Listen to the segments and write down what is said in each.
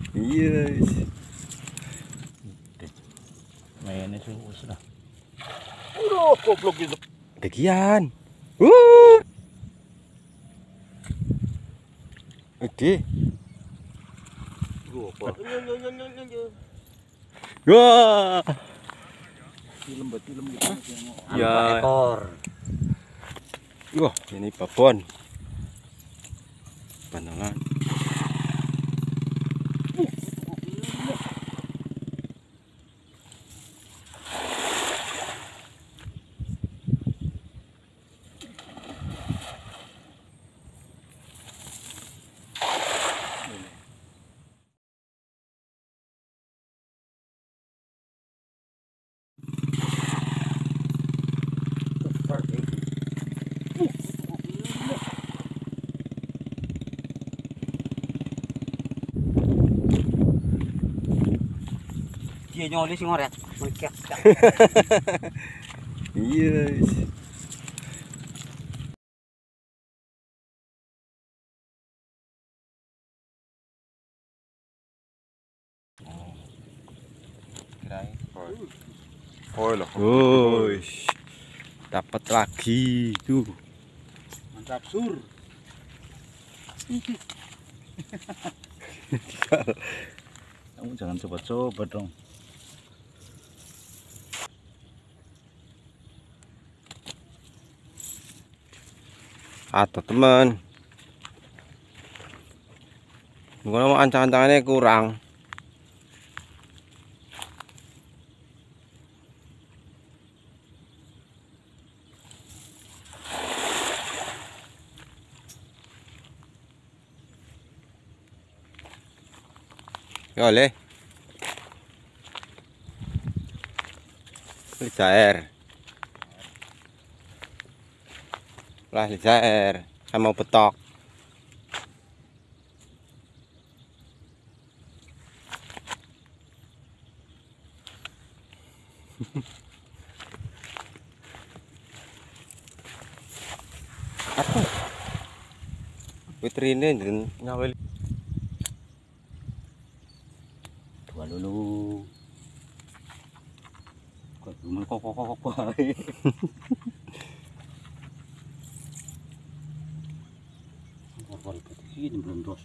Iya. Mainnya sudah. Udah goblok gitu. Bagian. Oke. Wah. Film gitu. Ya. Ekor. Wah, ini babon. Pandangan. Dia nyoli sing ngoret. Mereka. Iya. Kirain. Oh loh. Oh, dapat lagi tuh. Mantap sur. Kamu jangan coba-coba dong. Atau teman. Kalau mau ancang-ancangannya kurang. Ya oleh. Lijaer. Lah lijaer. Saya mau betok. Apa? Putrine dan nyawel. Dua dulu. Kok cuma kok bae. Korban sini belum dos.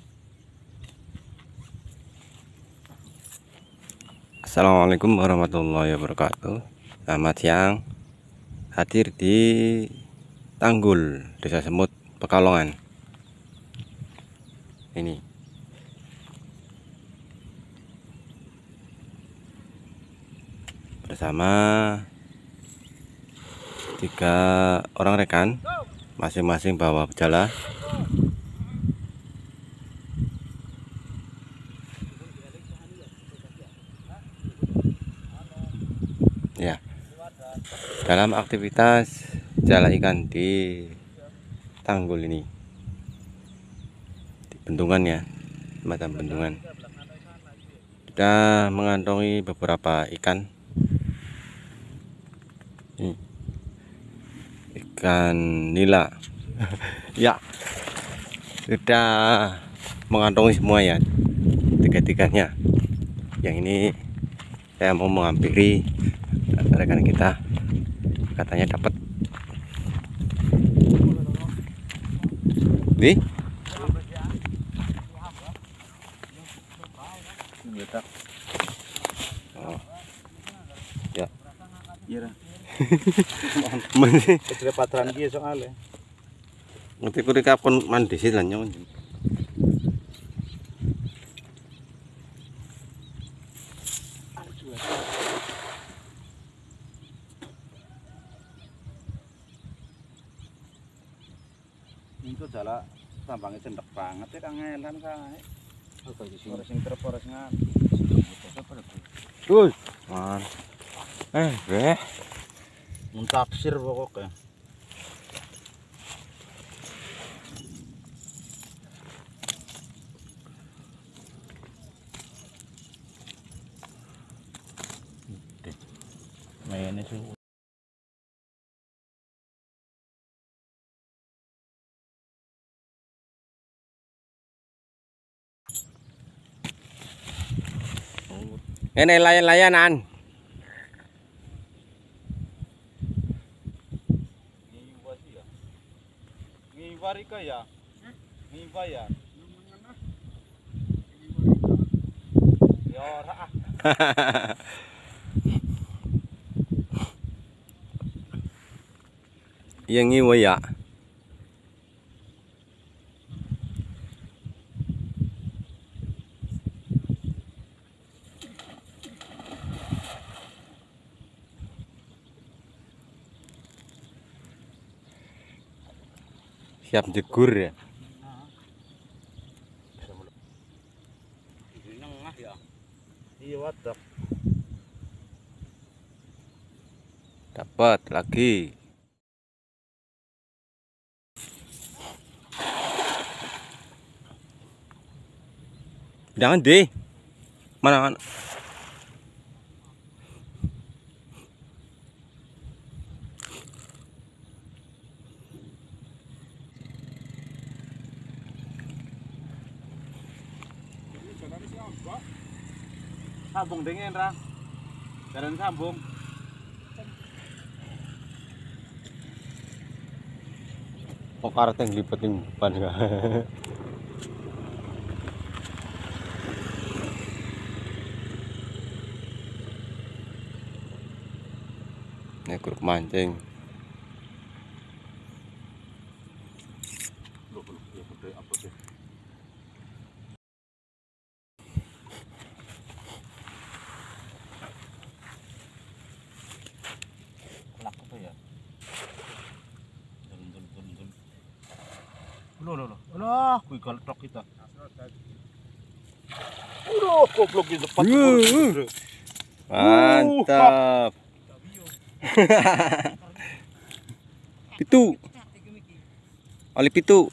Assalamualaikum warahmatullahi wabarakatuh. Selamat siang. Hadir di Tanggul, Desa Semut, Pekalongan. Ini bersama 3 orang rekan, masing-masing bawa jala. Ya, dalam aktivitas jala ikan di Tanggul ini, di bendungan ya, semacam bendungan. Sudah mengantongi beberapa ikan. Ini ikan nila. Ya, sudah mengantongi semua ya, tiga-tiganya. Yang ini saya mau menghampiri rekan kita, katanya dapat. Nih, oh, ya. Iya. Mesti Kecil patran dia soalnya. ngerti kuwi kapon mandi sih lan nyon. Itu jala tambangnya cendek banget ya Kang Elan kae. Ora sing trep ora sing Wuh, man. Beh, muntaksir pokoknya. Mainnya sudah. Ini layan-layanan. Ngiwa sih ya. Ngiwa Rika ya. Ngiwa ya. Ya ora ah. Yang ngiwa ya. Siap jegur ya. Di nengah ya. Iya wadah. Dapat lagi. Jangan deh. Mana? Sambung dingin ra. Jalan sambung. Kok karet yang lipetin ban enggak? Ini grup mancing. Loh, ya gede apa sih? Kelak apa ya? Dun. Loh. Alah, kuwi galtok kita. Aduh, goblok di depan. Mantap. Pitu. Oli pitu.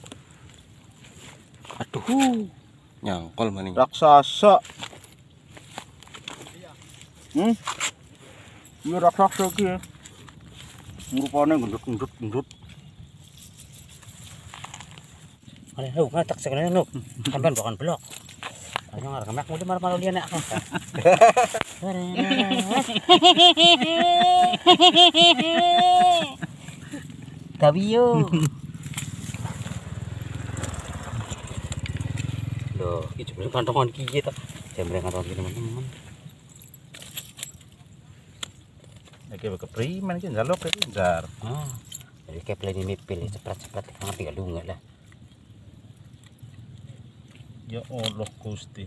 Aduh. Nyangkol maning. Raksasa. Ini raksasa iki. Rupane gendut. Lu ngatak sekali lu. Sampean bukan blok. Ayo ngarep mek mudi mar-mar dia nek. Tabiyo. Loh, iki jebule kantongan kiye to. Jembreng kantongan iki teman-teman. Iki keprimen iki njaluk iki njar. Jadi keple ini mipil cepet-cepet ngerti gak lunga lah. Ya Allah Gusti.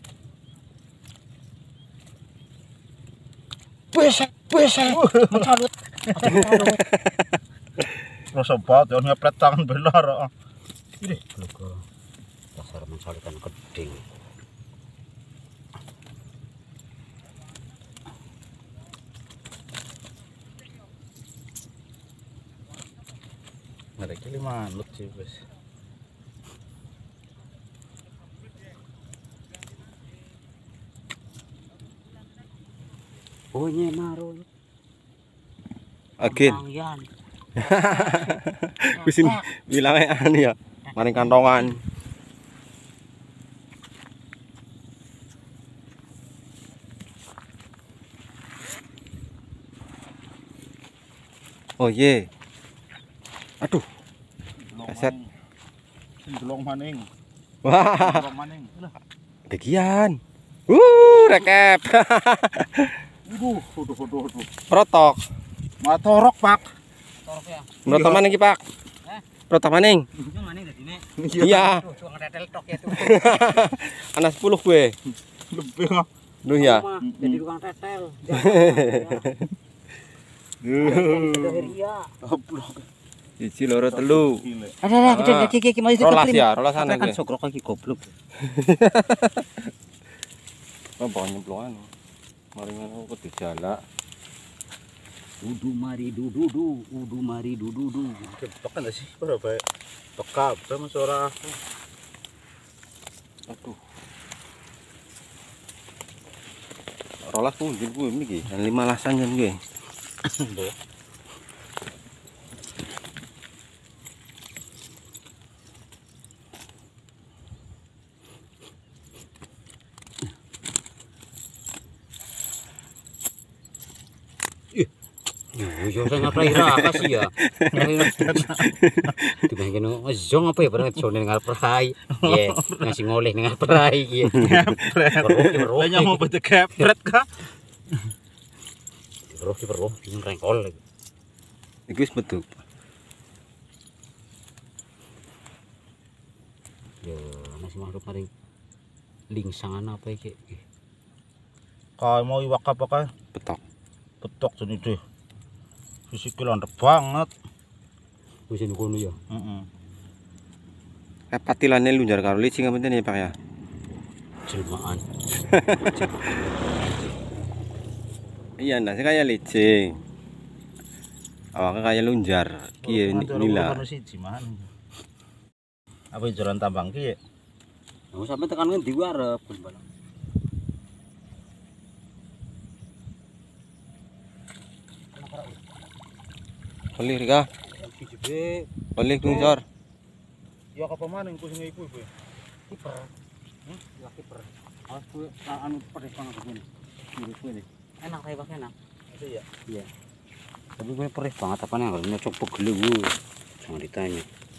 Besek, mencalut. Rasa banget ya ngepret tangan belar. Ini Logo. Dasar mencalutan keding. mereka lima manut sih wes. Oh nyemaro. Agen. Kusin bilangnya anu ya. Maring kantongan. Oh ye. Aduh. Keset. Delong maning. Wah. Delong maning. Degian. Rekep. Waduh. Protok. Matorok, Pak. Torok ya. Protok maning iki, Pak? Protok maning. Yang maning dadine. Iya. Tuh, cuma tetel tok ya tuh. Ana 10 gue. Lebih ah. Duh ya. Jadi tukang tetel. Iya. Goblok. Siji loro telu. Ada iki maju Rolas ya, rolas ana kan gue. sokrok iki goblok. Oh, bawa nyemplungan. Mari ngono kok dijalak. Udu mari dudu. Tekan sih, ora bae. Peka, sama suara. Aduh. Rolas punjul kuwi iki, 15-an kan gue. Yo saya ngapain kasih ya. Dibandingin zong apa ya barang zong dengan perai. Iya, ngasih ngoleh dengan perai iya. Lah nyamuk bete kepret ka. Diberuh ini rengkol lagi. Iku wis metu. Ya, masih makhluk maring lingsangan apa iki? Kae mau iwak apa kae? Petok. Jeni deh. Fisiknya landep banget. Wis ngono ya. Heeh. Kayak patilane lunjar karo licing apa ya Pak ya? Jelmaan. Iya, nasi kayak licing. Awaknya kayak lunjar. Ki nila. Apa jalan tambang ki? Nah, sampe tekan ngendi ku arep ben. Pelih Rika. Pelih lunjar. Ya apa maning ku sing iku. Kiper. Ya kiper. Aku anu pedes banget begini. Mirip ini. Enak saya pakai enak. Iya. Iya. Tapi gue perih banget apa nih kalau nyocok pegel gue. Jangan ditanya.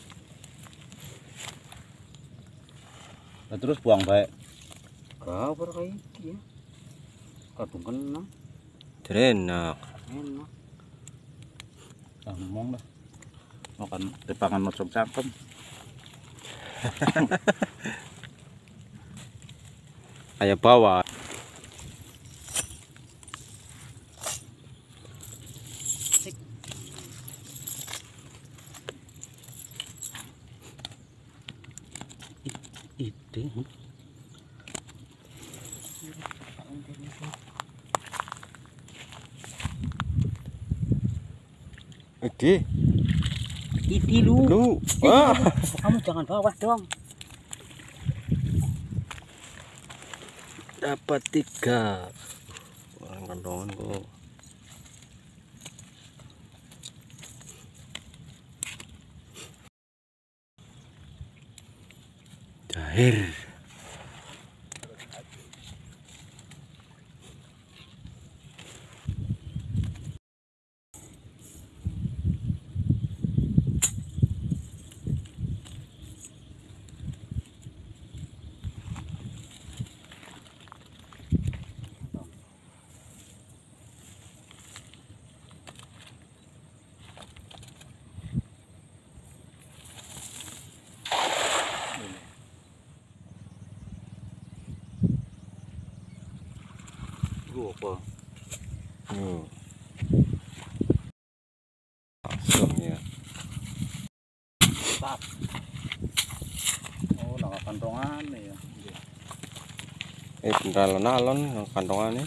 Nah, terus buang baik. Kau kayak ya. Kadung kena. Enak. Enak. Ngomong lah. Makan depangan mocok cangkem. Kayak bawah. Ide. Ide lu. Kamu jangan bawah dong. Dapat 3. Orang kandongan kok. Jahir. Apa? Langsung ya. Tap. Oh, nang kantongan ya. Bener alon kantongane.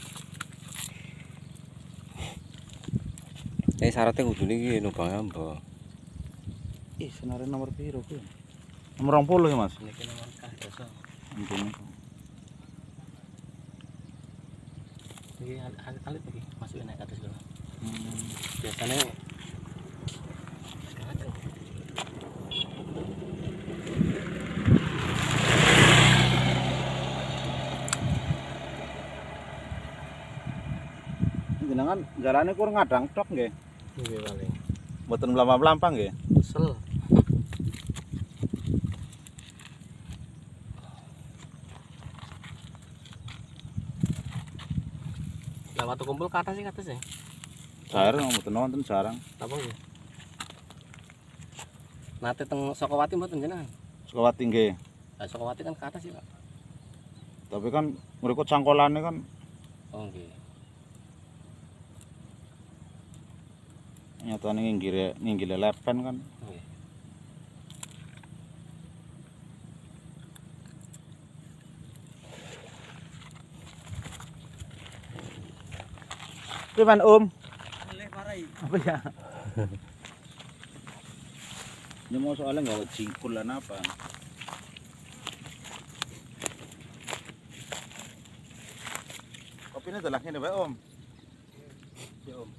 Syaratnya kudu iki nubang amba. Senare nomor piro ku? Nomor 20 ya, Mas. Niki nomor kadoso. Ampun. Iki kali iki masukin naik ke atas dulu. Biasanya Jenengan jalane kur ngadang tok nggih. nggih paling Mboten mlampah-mlampah nggih. kesel. Lah waktu kumpul ke atas ya. Jarang mboten wonten jarang. Apa nggih? Nate teng Sokowati mboten jenengan. Sukawati nggih. Lah Sokowati kan ke atas ya, Pak. Tapi kan mriku cangkolane kan Oh nggih. nyatane nginggile lepen kan. Nggih. Piman apa ya? Ini mau soalnya nggak jingkul lan apa? Kopinya telaknya nih, Om. Ya, Om.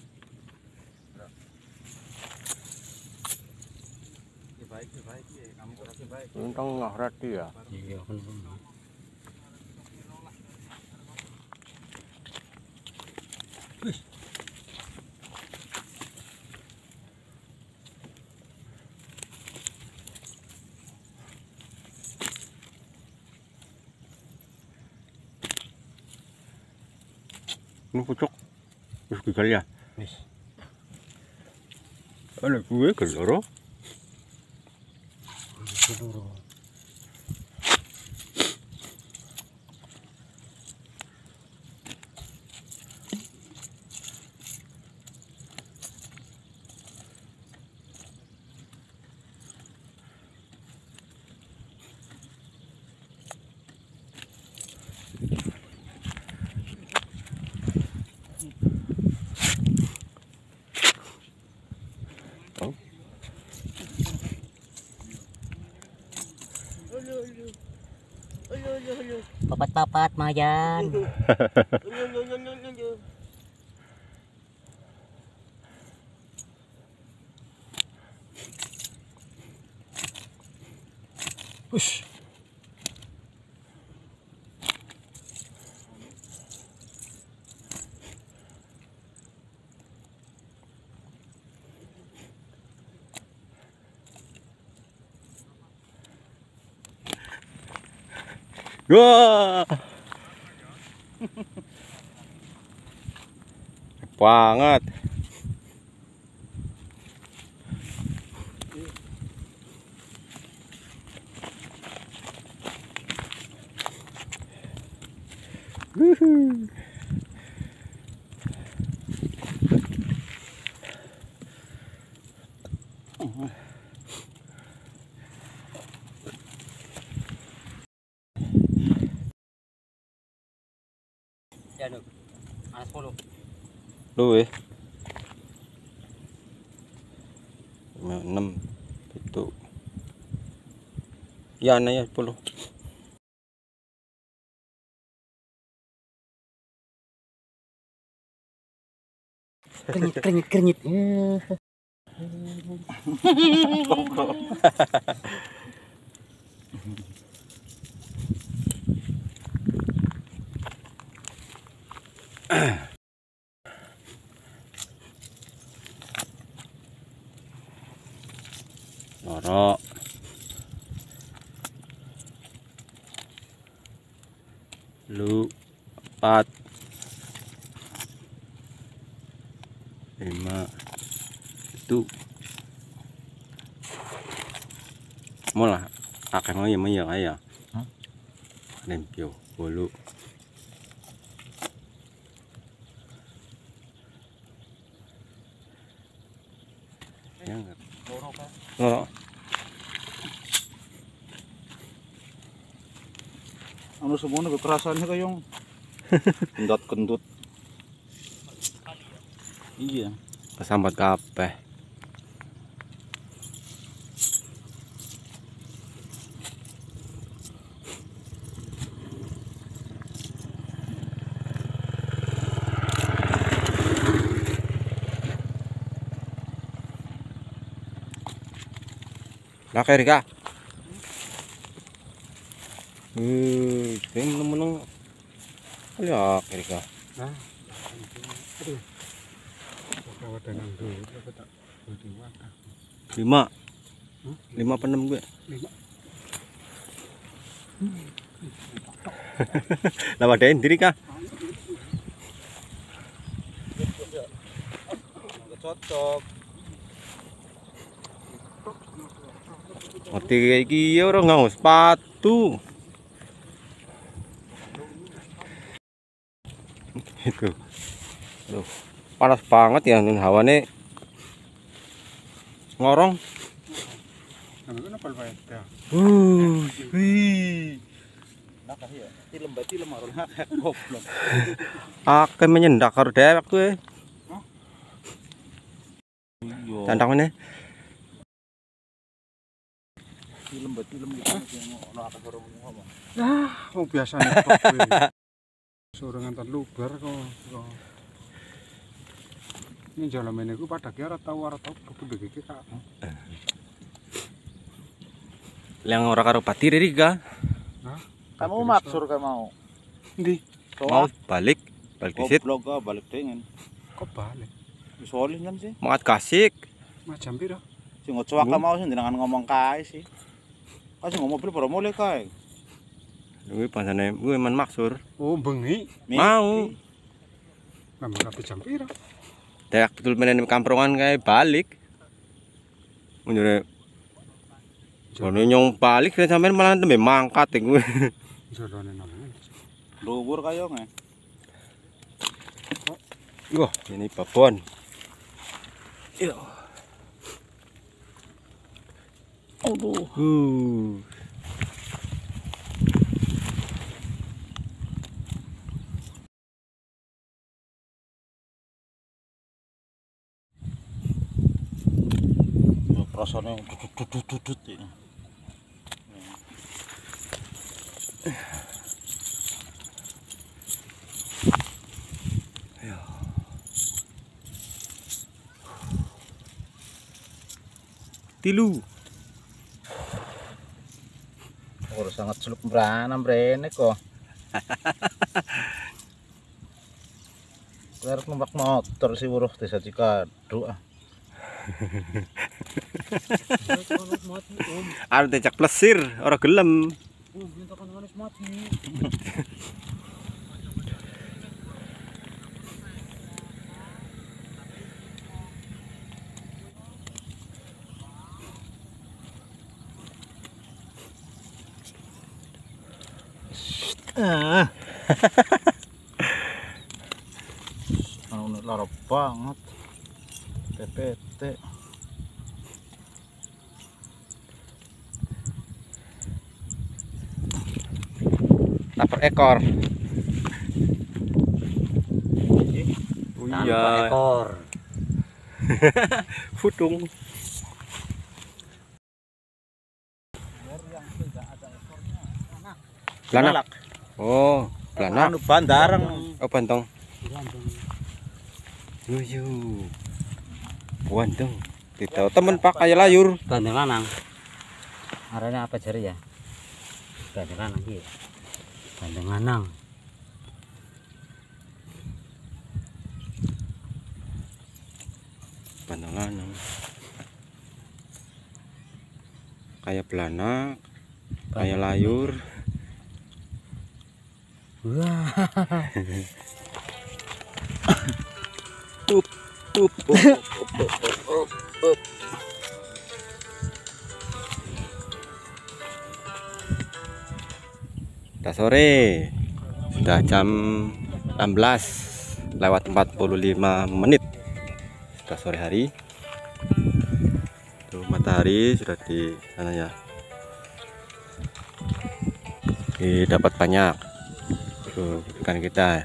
Baik ya. Kamu kasih baik. Untung nggak rati ya. Iya kan. Ini pucuk. Wis gagal ya. Wis. Ana gue geloro. Seluruh. Papat-papat mayan. Ush. Wah. Banget. Yan, anas 10. Luwe. 6 itu. Ya ana ya 10. Kerenyit. Loro. Lu 4 5 itu mola akeh mau ya kaya lempio bolu ya enggak loro Anu semuanya kekerasannya kayong kendut. Iya. kesambat kabeh. Lah kaya Rika. Ini meneng. Ya Rika. Nah. Aduh. Kawadan dulu apa tak bodi wadah. 5. 5 apa 6 gue? 5. Lah wadain diri kah? Cocok. Ngerti kayak gini orang nganggo sepatu. Itu. Aduh, panas banget ya hawane. Ngorong. Kenapa beda? Wih. Nakah ya. Tilem aron nakah goblok. Akeh menyendak karo dewek kuwi. Iya. Tantangane. Tilem gitu ono akeh karo ngomong. Wong biasane kok kuwi. Sorangan tan lubar kok. Ini jalan iku pada kira tau gede iki Kak. Yang ora karo pati Rika. Hah? Kamu maksur kayak mau. Ndi? Mau balik disit. Goblok balik dengan. Kok balik? Wis oleh kan sih. Mau kasik. Macam piro? Sing ngocok mau sing dengan ngomong kae sih. Kasih ngomong mobil baru mulai kae. Kuwi pansane kuwi man maksur. Oh, bengi. Mau. Memang rapi jam pira? Tek betul menen kampungan kayak balik. Menjure kono nyong balik sampean malah tembe mangkat iku. Jorone namanya. Luwur kaya nge. Wah, ini babon. Iya. Aduh. Rasane dudut ini. Tilu. Ora sangat celuk mrana mrene kok. Arep numpak motor sih weruh desa Cikaduk. Arep tecak plesir, ora gelem. Anu lara banget. PPT. Lapor ekor. Oh Tanpa iya, ekor. futung. Belanak. Oh, belanak. Anu bandareng. Oh, bantong. Yuyu. Wandeng. Tidak temen pak kayak layur. Bandeng lanang. Arane apa jari ya? Bandeng lanang iki. Bandeng lanang. Bantong lanang. Kayak belanak, kayak layur. Wah. Up, up, up. Udah sore, sudah jam 16 lewat 45 menit. Sudah sore hari. Tuh matahari sudah di sana ya. Dapat banyak. Tuh ikan kita.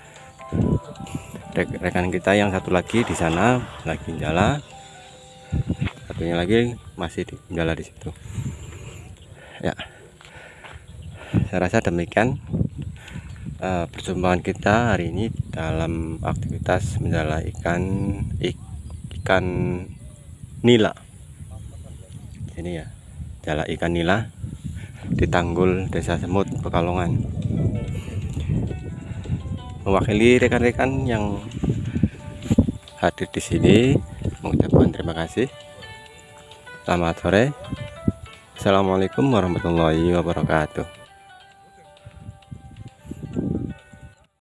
Rekan kita yang satu lagi di sana lagi nyala, satunya lagi masih nyala di situ ya. Saya rasa demikian perjumpaan kita hari ini dalam aktivitas menjala ikan nila ini ya, jala ikan nila di Tanggul Desa Semut Pekalongan. Mewakili rekan-rekan yang hadir di sini mengucapkan terima kasih. Selamat sore. Assalamualaikum warahmatullahi wabarakatuh.